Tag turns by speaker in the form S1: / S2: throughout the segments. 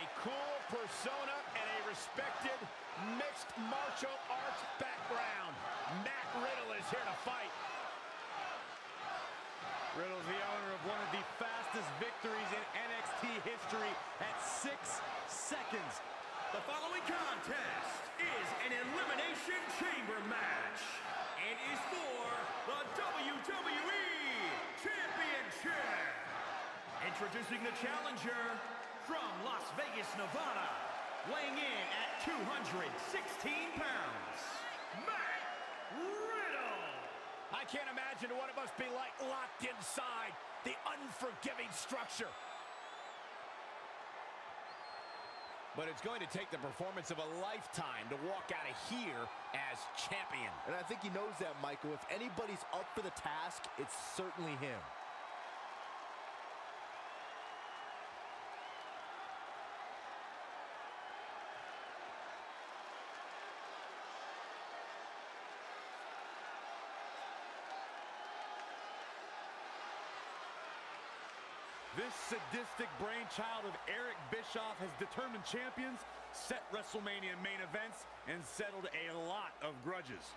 S1: cool persona and a respected mixed martial arts background. Matt Riddle is here to fight.
S2: Riddle's the owner of one of the fastest victories in NXT history at 6 seconds.
S3: The following contest is an Elimination Chamber match and is for the WWE Championship. Introducing the challenger from Las Vegas, Nevada, weighing in at 216 pounds, Matt Riddle.
S1: I can't imagine what it must be like locked inside the unforgiving structure. But it's going to take the performance of a lifetime to walk out of here as champion.
S4: And I think he knows that, Michael. If anybody's up for the task, it's certainly him.
S2: This sadistic brainchild of Eric Bischoff has determined champions, set WrestleMania main events, and settled a lot of grudges.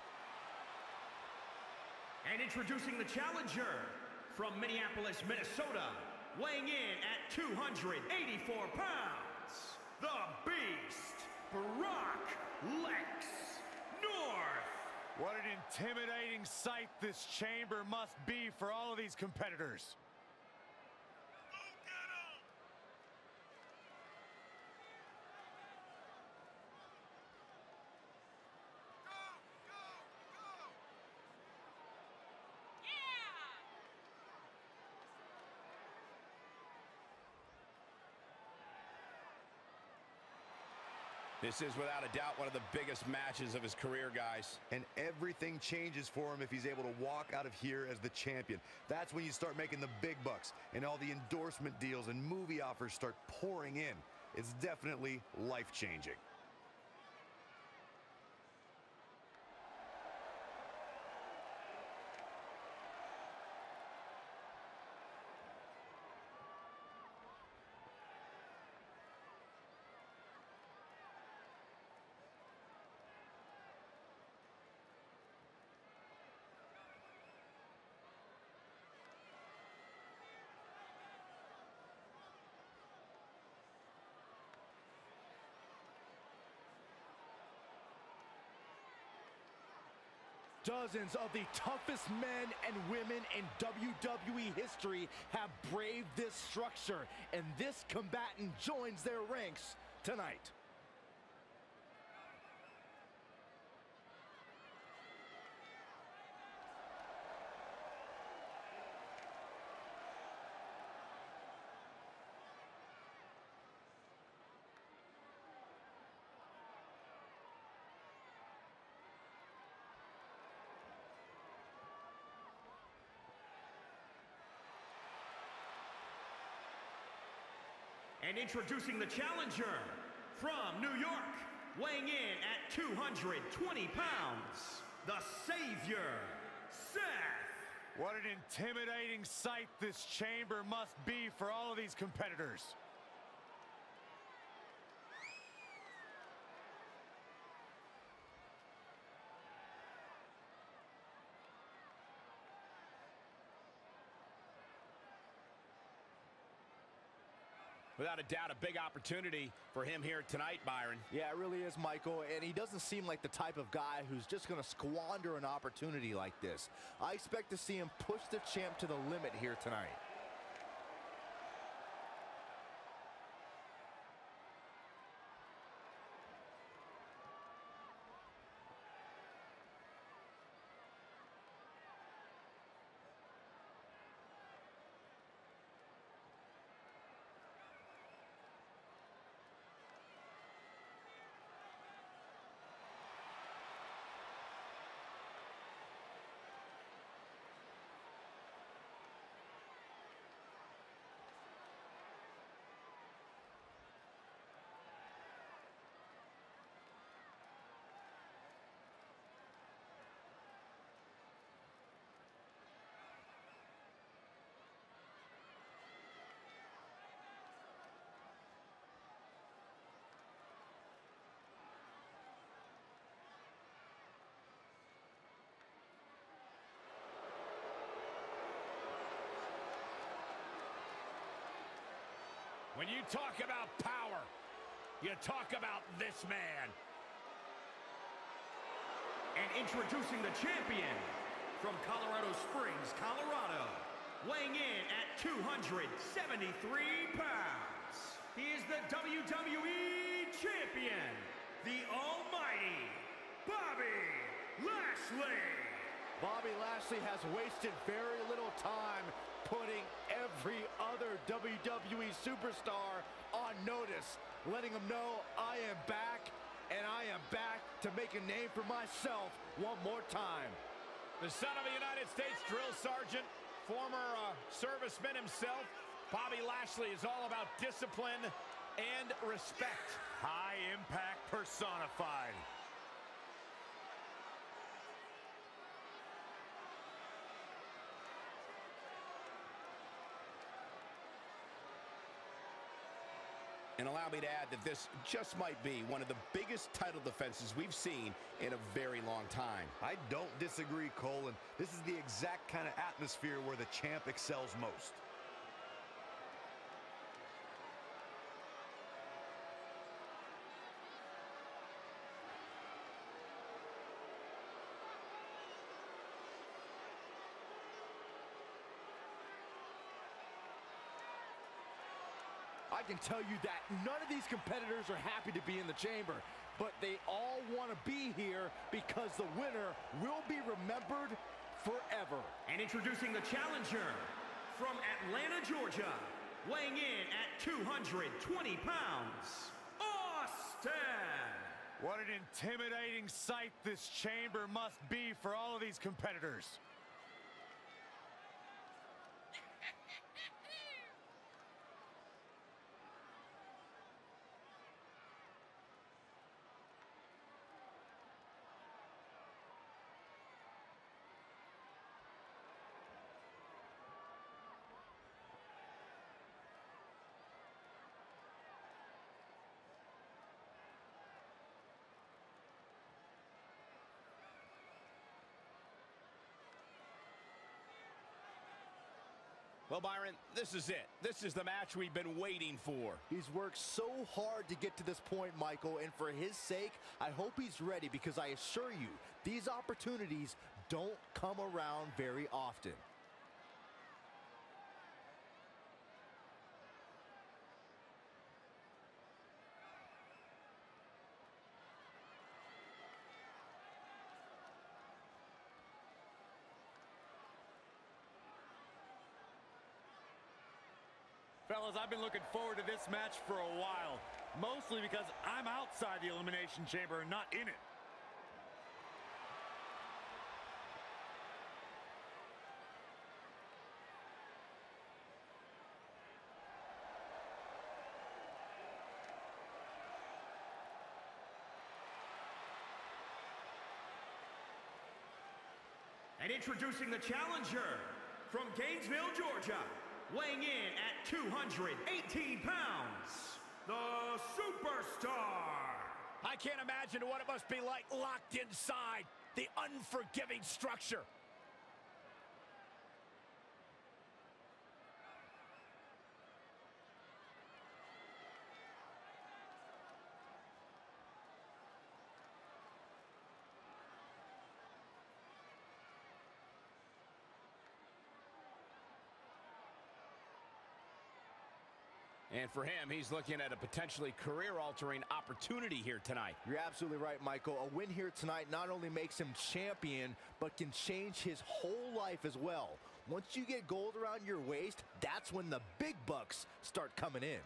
S3: And introducing the challenger from Minneapolis, Minnesota, weighing in at 284 pounds, the Beast, Brock Lesnar.
S2: What an intimidating sight this chamber must be for all of these competitors.
S1: This is without a doubt one of the biggest matches of his career, guys.
S5: And everything changes for him if he's able to walk out of here as the champion. That's when you start making the big bucks and all the endorsement deals and movie offers start pouring in. It's definitely life-changing.
S4: Dozens of the toughest men and women in WWE history have braved this structure, and this combatant joins their ranks tonight.
S3: And introducing the challenger from New York, weighing in at 220 pounds, the Savior, Seth.
S2: What an intimidating sight this chamber must be for all of these competitors.
S1: Without a doubt, a big opportunity for him here tonight, Byron.
S4: Yeah, it really is, Michael, and he doesn't seem like the type of guy who's just going to squander an opportunity like this. I expect to see him push the champ to the limit here tonight.
S1: When you talk about power, you talk about this man.
S3: And introducing the champion from Colorado Springs, Colorado, weighing in at 273 pounds. He is the WWE Champion, the almighty Bobby Lashley.
S4: Bobby Lashley has wasted very little time putting every other WWE superstar on notice, letting them know I am back, and I am back to make a name for myself one more time.
S1: The son of a United States drill sergeant, former serviceman himself, Bobby Lashley is all about discipline and respect.
S2: High impact personified.
S6: And allow me to add that this just might be one of the biggest title defenses we've seen in a very long time.
S5: I don't disagree, Cole, and this is the exact kind of atmosphere where the champ excels most.
S4: I can tell you that none of these competitors are happy to be in the chamber, but they all want to be here because the winner will be remembered forever.
S3: And introducing the challenger from Atlanta, Georgia, weighing in at 220 pounds, Austin.
S2: What an intimidating sight this chamber must be for all of these competitors.
S6: Well, Byron, this is it. This is the match we've been waiting for.
S4: He's worked so hard to get to this point, Michael, and for his sake, I hope he's ready because I assure you, these opportunities don't come around very often.
S2: Fellas, I've been looking forward to this match for a while, mostly because I'm outside the Elimination Chamber and not in it.
S3: And introducing the challenger from Gainesville, Georgia, weighing in at 218 pounds, the Superstar.
S1: I can't imagine what it must be like locked inside the unforgiving structure.
S6: And for him, he's looking at a potentially career-altering opportunity here tonight.
S4: You're absolutely right, Michael. A win here tonight not only makes him champion, but can change his whole life as well. Once you get gold around your waist, that's when the big bucks start coming in.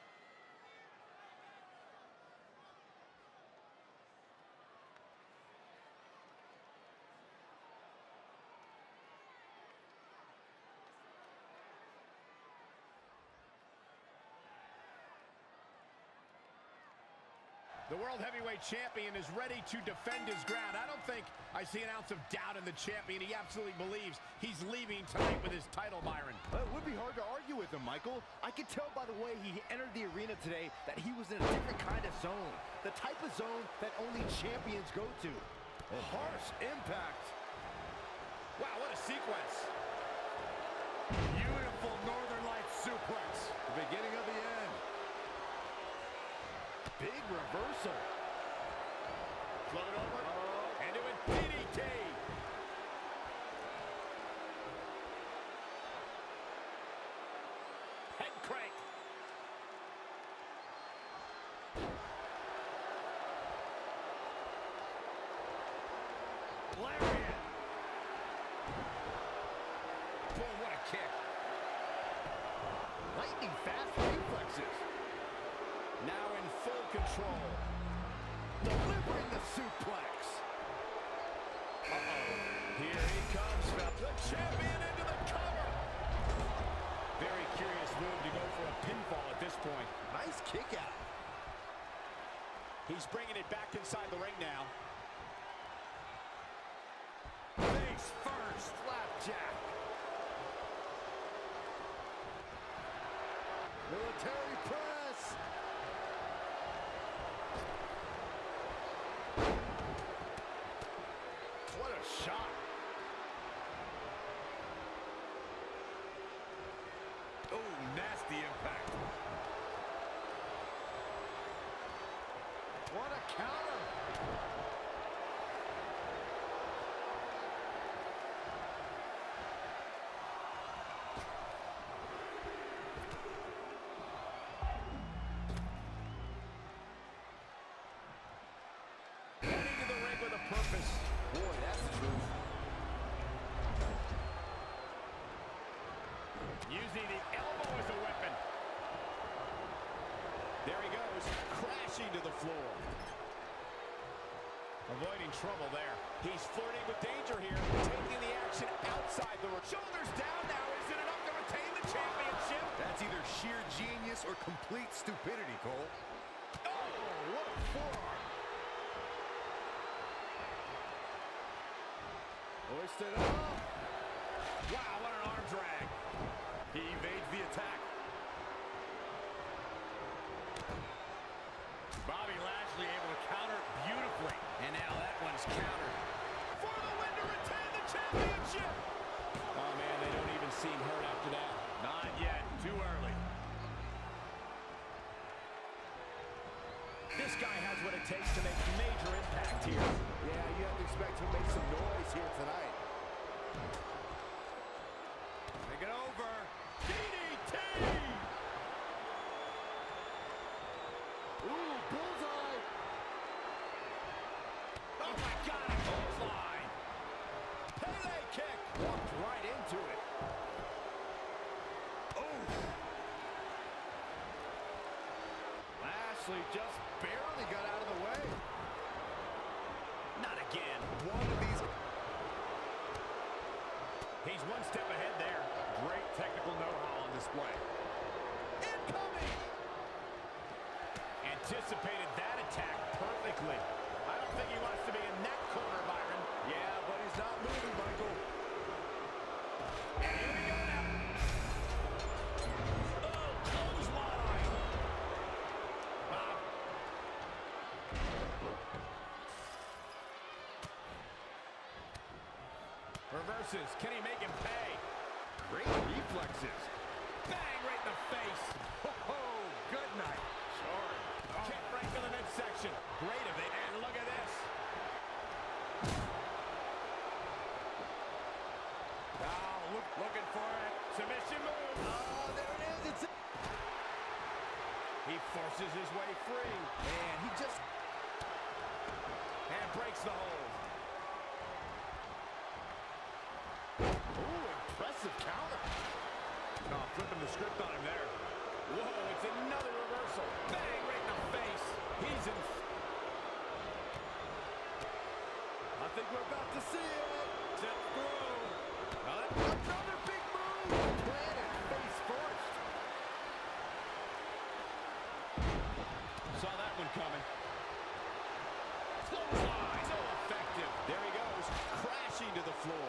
S1: The World Heavyweight Champion is ready to defend his ground. I don't think I see an ounce of doubt in the champion. He absolutely believes he's leaving tonight with his title, Byron.
S4: It would be hard to argue with him, Michael. I could tell by the way he entered the arena today that he was in a different kind of zone. The type of zone that only champions go to. A harsh impact.
S1: Wow, what a sequence.
S2: Beautiful Northern Lights suplex.
S4: The beginning of the end.
S1: head crank.
S3: Lariat.
S1: Boom, what a kick.
S4: Lightning fast reflexes.
S1: Now in full control.
S4: Delivering the suplex.
S1: Here he comes, the champion into the cover. Very curious move to go for a pinfall at this point.
S4: Nice kick out.
S1: He's bringing it back inside the ring now.
S3: Face first.
S4: Flapjack. Military press. What a shot.
S2: Oh, nasty impact.
S4: What a counter.
S1: Heading to the ring with a purpose.
S4: Boy, that's the truth.
S1: Using the elbow as a weapon. There he goes, crashing to the floor. Avoiding trouble there. He's flirting with danger here, taking the action outside the ring. Shoulders down now. Is it enough to retain the championship?
S5: That's either sheer genius or complete stupidity, Cole.
S4: Oh, what a forearm. Hoisted up.
S1: Wow, what an arm drag.
S2: He evades the attack. Bobby Lashley able to counter beautifully.
S1: And now that one's countered. For the win to retain the championship. Oh, man, they don't even seem hurt after that.
S2: Not yet. Too early.
S1: This guy has what it takes to make major impact here.
S4: Yeah, you have to expect him to make some noise here tonight.
S2: Take it over.
S1: DDT!
S4: Ooh, bullseye.
S1: Oh, my God, a clothesline. Pele kick.
S4: Walked right into it.
S1: Oh.
S4: Lashley just barely got out of the way.
S1: Not again.
S5: One of these...
S1: He's one step ahead there.
S2: Great technical know-how on display.
S1: Incoming! Anticipated that attack perfectly. I don't think he wants to be in that corner, Byron.
S4: Yeah, but he's not moving, Michael.
S1: And here we go now. Oh, clothesline. Bob. Reverses. Can he make him pay?
S4: Great reflexes.
S1: Bang, right in the face.
S2: Oh, good night.
S1: Sure. Kick right to the midsection. Great of it. And look at this.
S2: Now, looking for it.
S1: Submission move.
S4: Oh, there it is. It's
S1: He forces his way free.
S4: Man, he just...
S1: And breaks the hold.
S4: Ooh, impressive counter.
S2: Oh, flipping the script on him there.
S1: Whoa, it's another reversal. Bang, right in the face. He's in...
S4: I think we're about to see it.
S1: Step through.
S4: Another big move. Planted face first.
S1: Saw that one coming. Clothesline. So effective. There he goes, crashing to the floor.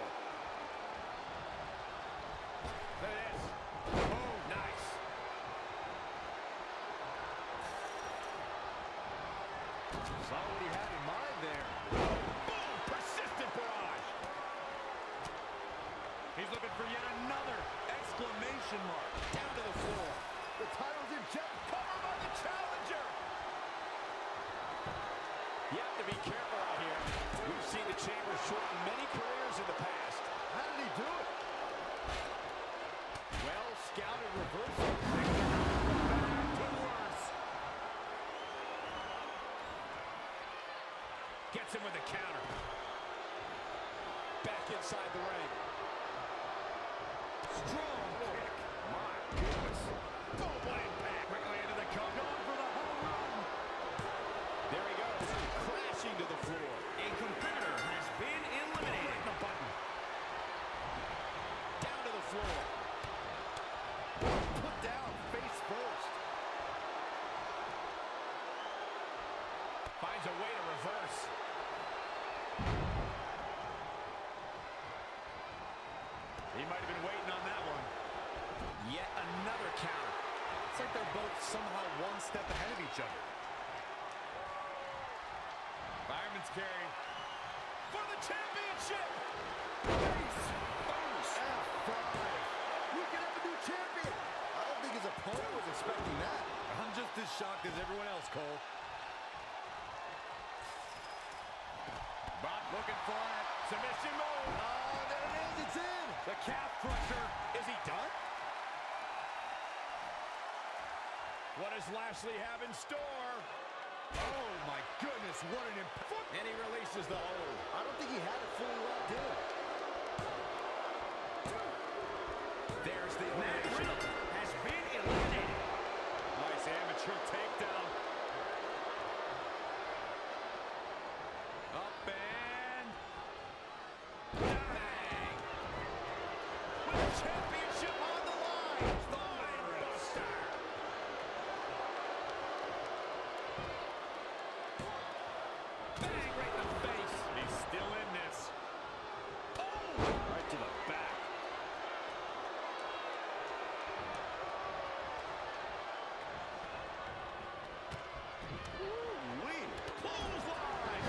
S1: There it is. Oh, nice.
S4: Saw what he had in mind there.
S1: Boom, persistent barrage.
S2: He's looking for yet another exclamation mark.
S1: Down to the floor.
S4: The title's in jeopardy.
S1: Cover by the challenger. You have to be careful out here. We've seen the Chamber shorten many careers in the past.
S4: How did he do it? Well scouted reversal.
S1: him with a counter.
S6: Back inside the ring.
S3: Strong kick. My goodness.
S1: Boom, what impact.
S3: Quickly into the cover. Going for the home run.
S6: There he goes, crashing to the floor.
S3: A competitor has been eliminated.
S1: The button.
S6: Down to the floor.
S4: Put down face first.
S1: Finds a way to reverse.
S2: He might have been waiting on that one.
S6: Yet another counter.
S5: It's like they're both somehow one step ahead of each other.
S2: Fireman's carry.
S1: For the championship.
S4: F5. We can have a new champion. I don't think his opponent was expecting that.
S5: I'm just as shocked as everyone else, Cole.
S2: Brock looking for it.
S1: Submission move.
S4: Oh, there it is. It's in.
S2: The calf crusher.
S1: Is he done? What does Lashley have in store?
S4: Oh, my goodness. What an impact.
S1: And he releases the hold.
S4: I don't think he had it fully locked in.
S1: There's the
S3: Matt
S1: elimination.
S3: Riddle has been eliminated.
S2: Nice amateur takedown. Up and
S1: Bang! With the championship on the line. Spinebuster. Bang! Right in the face.
S2: he's still in this.
S4: Right to the back. Ooh-wee.
S1: Clothesline.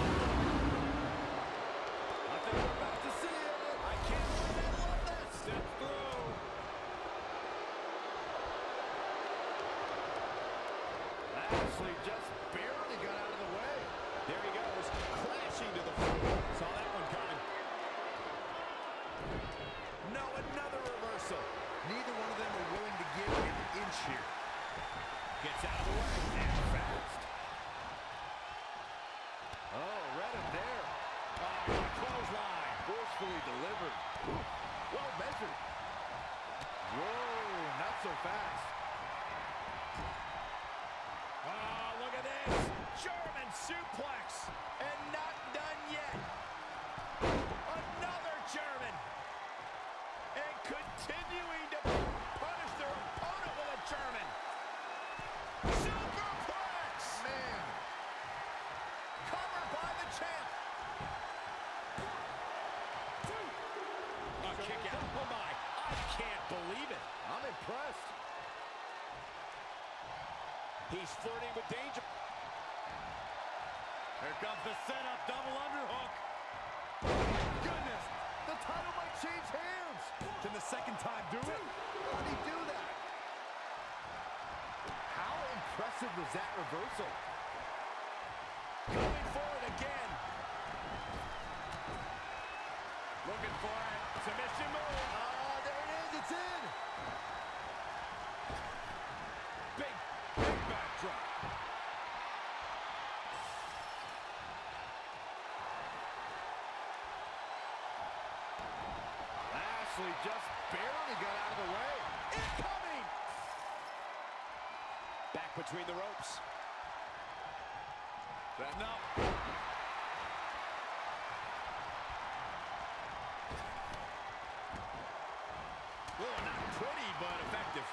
S4: I think we're about to see it.
S1: I can't believe they love this. Step through.
S4: Lashley just barely got out of the way.
S6: There he goes, crashing to the floor. Saw that one coming. No, another reversal.
S5: Neither one of them are willing to give an inch here.
S1: Gets out of the way. And fast.
S4: Oh, read him there.
S1: Clothesline.
S4: Forcefully delivered. Well measured. Whoa, not so fast.
S1: Oh, look at this. German suplex. And not done yet. Another German. And continuing to punish their opponent with a German. Superplex.
S4: Man.
S1: Covered by the champ. A kick out. Oh, my. I can't believe it.
S4: I'm impressed.
S6: He's flirting with danger.
S2: Here comes the setup, double underhook.
S4: Goodness, the title might change hands.
S5: Can the second time do it?
S4: How did he do that? How impressive was that reversal?
S1: Going for it again.
S2: Looking for it.
S1: Submission move.
S4: Ah, there it is. It's in.
S1: Big backdrop.
S4: Lashley just barely got out of the way.
S1: Incoming. Back between the ropes.
S2: Setting up.
S1: Oh, not pretty, but effective.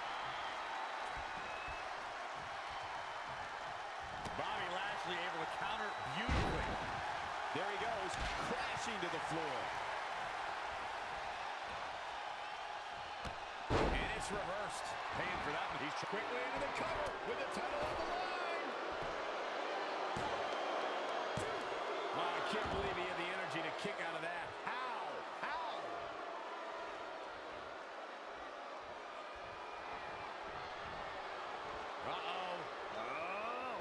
S2: Bobby Lashley able to counter beautifully.
S6: There he goes, crashing to the floor.
S1: And it's reversed.
S2: Paying for that one.
S1: He's quickly into the cover with the title on the line. Oh, I can't believe he had the energy to kick out of that. How? How? Uh-oh. Oh.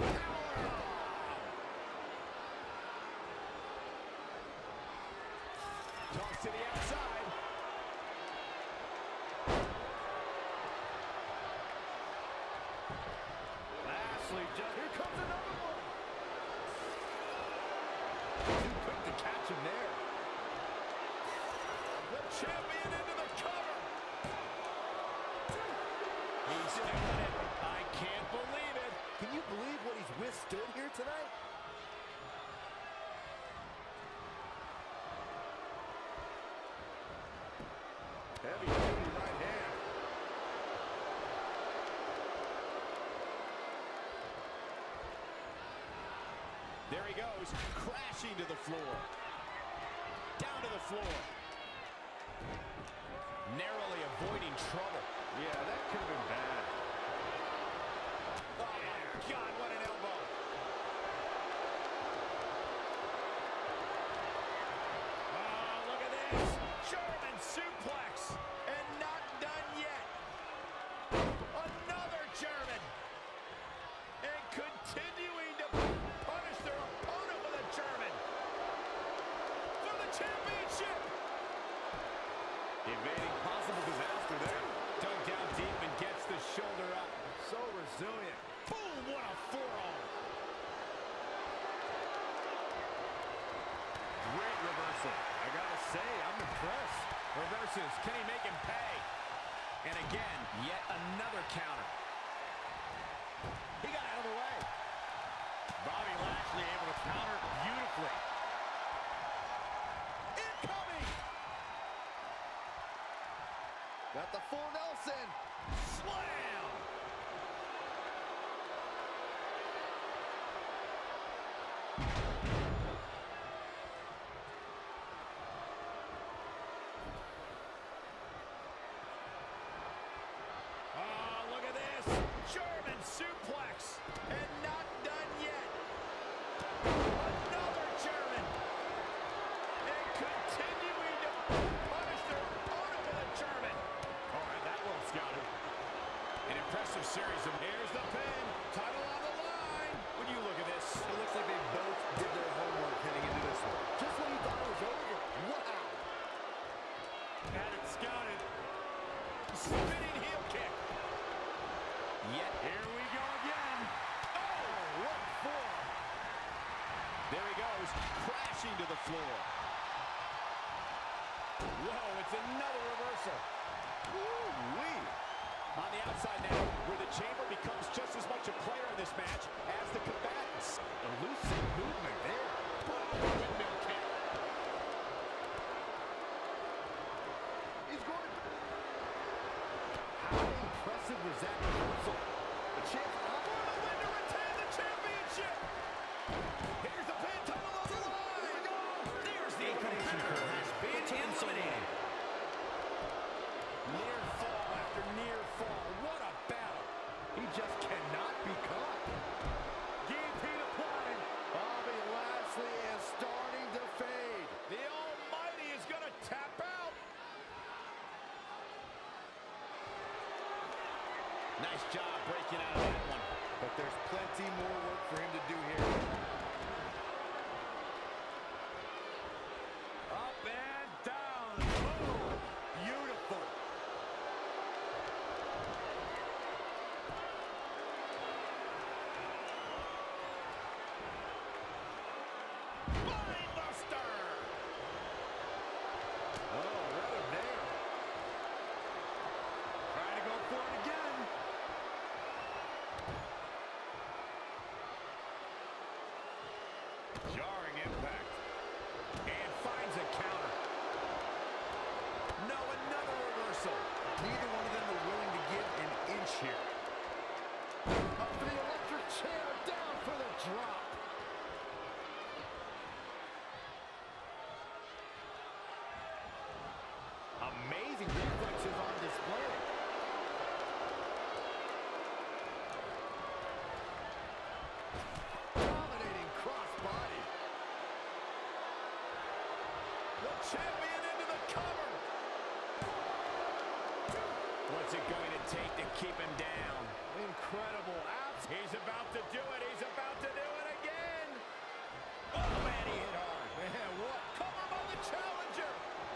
S1: Toss to the outside.
S4: Lashley just... Here comes another one. Too quick to catch him there.
S1: The champion into the cover. He's doing it. I can't believe it.
S4: Can you believe what he's withstood here tonight? Heavy duty right hand.
S1: There he goes, crashing to the floor. Down to the floor. Narrowly avoiding trouble.
S4: Yeah, that could have been bad.
S1: Oh, my God, what an elbow. Oh, look at this. German suplex. And not done yet. Another German. And continuing to punish their opponent with a German. For the championship.
S2: Evading possible disaster there.
S1: Dug down deep and gets the shoulder up.
S4: So resilient.
S1: Boom, what a forearm.
S4: Great reversal. I gotta say, I'm impressed.
S1: Reverses, can he make him pay? And again, yet another counter. He got out of the way.
S2: Bobby Lashley able to counter beautifully.
S1: Incoming!
S4: Got the full Nelson.
S1: Slam! Oh, look at this. German suplex. And not done yet. Another German. And continuing to punish their opponent with a German. All right, that will scout him. An impressive series of... Here's the pin. Title on the line. When you look at this,
S4: It looks like they both did their homework heading into this one. Just when you thought it was over. Wow.
S2: Had it scouted.
S1: spinning heel kick. Yet
S2: Here we go again.
S1: oh, what for? There he goes, crashing to the floor. Whoa, it's another reversal. Woo-wee. On the outside now, where the Chamber becomes just as much a player in this match as the combatants.
S4: Elusive movement there.
S1: Windmill kick.
S4: He's going. How impressive was that reversal? The champ
S1: For the win to retain the championship. Here's the pin, title on the line. There's the
S3: competitor has been eliminated.
S1: Near fall after near fall. What a battle.
S4: He just cannot be caught.
S2: Guillotine applied.
S4: Bobby Lashley is starting to fade.
S1: The Almighty is going to tap out. Nice job breaking out of that one.
S5: But there's plenty more work for him to do here.
S2: Up and down. Oh, beautiful.
S1: Spinebuster.
S4: Oh, what a nail.
S2: Trying to go for it again. Jarring impact.
S1: And finds a counter. No, another reversal.
S4: Neither one of them are willing to give an inch here. Up for the electric chair, down for the drop. Amazing reflexes on display. Dominating crossbody.
S1: The champion into the cover. What's it going to take to keep him down?
S4: Incredible abs.
S1: He's about to do it. He's about to do it again. Oh, man, he hit hard. Man, what? Cover by the challenger.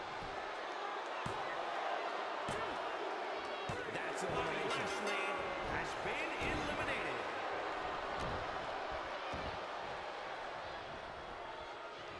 S1: That's
S3: Bobby
S1: elimination.
S3: Lashley has been eliminated.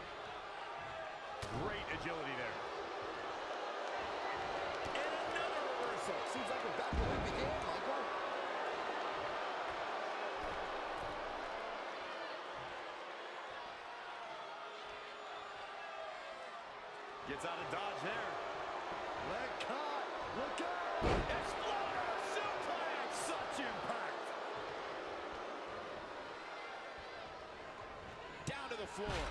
S2: Gets out of dodge there.
S4: Leg cut. Look out.
S1: Exploder suplex.
S2: Such impact.
S6: Down to the floor.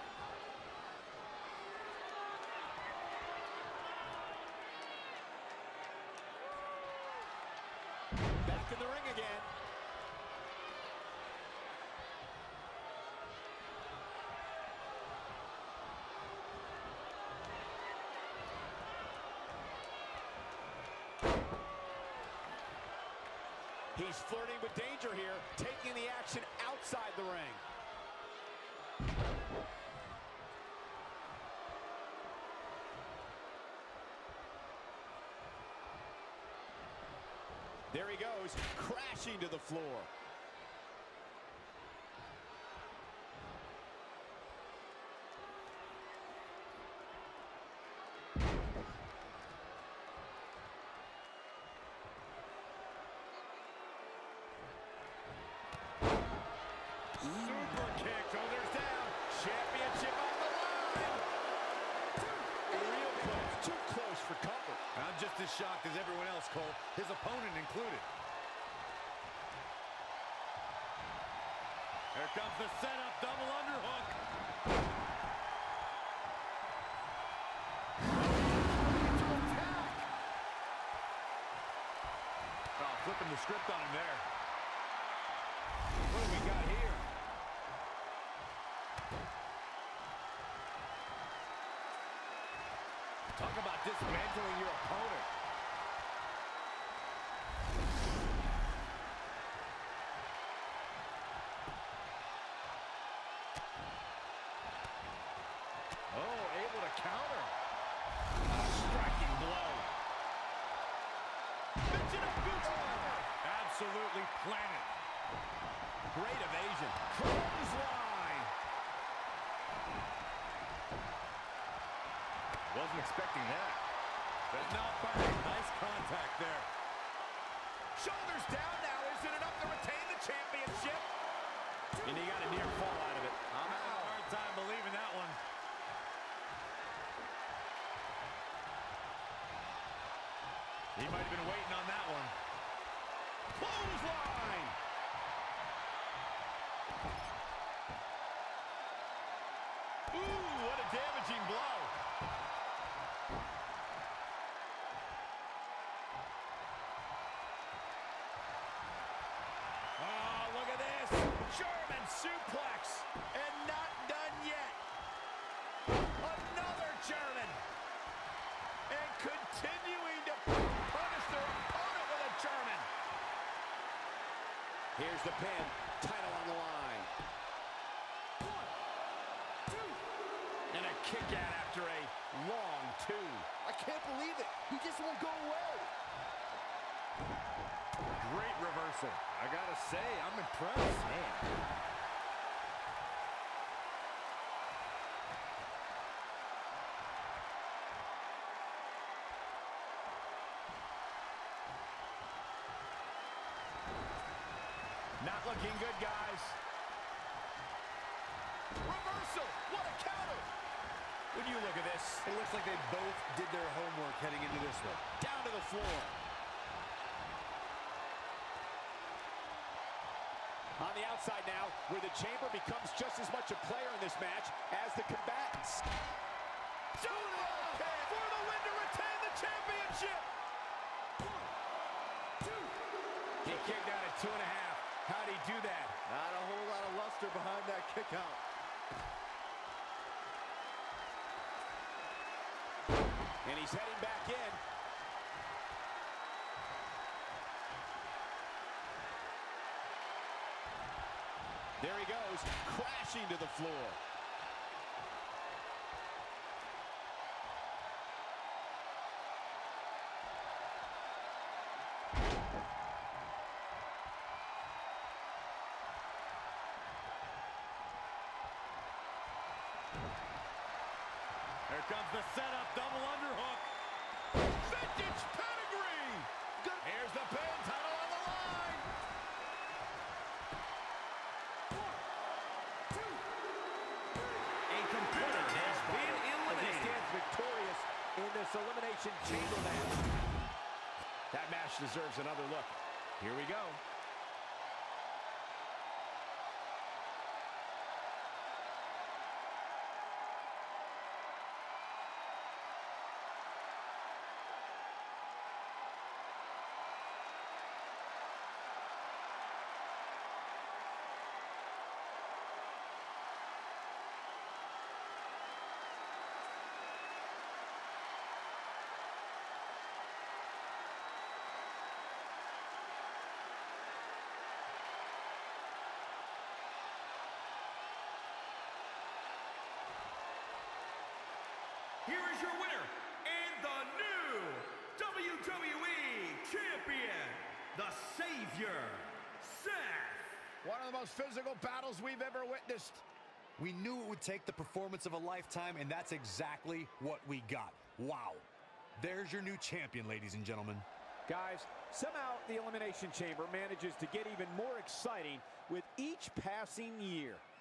S6: Back in the ring again. He's flirting with danger here, taking the action outside the ring. There he goes, crashing to the floor.
S2: Super kick. Shoulders down. Championship on the line.
S6: Real close, too close for comfort.
S2: I'm just as shocked as everyone else, Cole, his opponent included. Here comes the setup, double underhook. Oh, flipping the script on him there. What do we got here?
S4: Talk about dismantling your opponent. Oh, able to counter.
S2: A striking blow. Absolutely planted.
S6: Great evasion.
S2: Clothesline. Wasn't expecting that. But not bad. Nice contact there.
S1: Shoulders down now. Is it enough to retain the championship?
S6: And he got a near fall out of it.
S2: I'm having a hard time believing that one. He might have been waiting on that one.
S1: Clothesline.
S2: Ooh, what a damaging blow.
S1: Oh, look at this. German suplex. And not done yet. Another German. And continuing to punish their opponent with a German.
S6: Here's the pin. Title on the line.
S1: 1, 2.
S2: And a kick out after a long two.
S4: I can't believe it. He just won't go away.
S2: Great reversal. I gotta say, I'm impressed. Man.
S1: Not looking good, guys. Reversal. What a counter.
S6: When you look at this,
S5: It looks like they both did their homework heading into this one.
S6: down to the floor. On the outside now, where the Chamber becomes just as much a player in this match as the combatants.
S1: For the win to retain the championship. 1, 2.
S2: He kicked out at 2.5. How'd he do that?
S4: Not a whole lot of luster behind that kick out.
S6: And he's heading back in. There he goes, crashing to the floor.
S2: Here comes the setup, double underhook.
S1: Vintage pedigree. Here's the pin, title on the line. 1, 2.
S3: A competitor has been
S6: As he
S3: eliminated.
S6: stands victorious
S1: this Elimination Chamber match. That match deserves another look. Here we go.
S3: Here is your winner, and the new WWE Champion, the Savior, Seth.
S1: One of the most physical battles we've ever witnessed.
S5: We knew it would take the performance of a lifetime, and that's exactly what we got. Wow. There's your new champion, ladies and gentlemen.
S1: Guys, somehow the Elimination Chamber manages to get even more exciting with each passing year.